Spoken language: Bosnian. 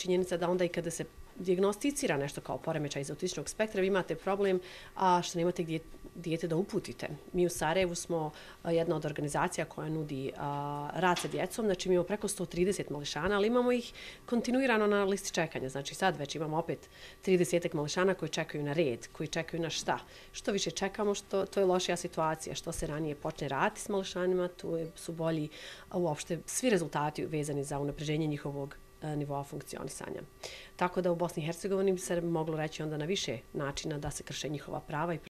činjenica da onda i kada se dijagnosticira nešto kao poremećaj iz autističnog spektra, vi imate problem što nemate gdje dijete da uputite. Mi u Sarajevu smo jedna od organizacija koja nudi rad sa djecom, znači mi imamo preko 130 mališana, ali imamo ih kontinuirano na listi čekanja. Znači sad već imamo opet 30 mališana koji čekaju na red, koji čekaju na šta. Što više čekamo, to je lošija situacija. Što se ranije počne raditi s mališanima, su bolji uopšte svi rezultati vezani za unapređenje njihovog nivoa funkcionisanja. Tako da u Bosni i Hercegovini bi se moglo reći onda na više načina da se krše njihova prava i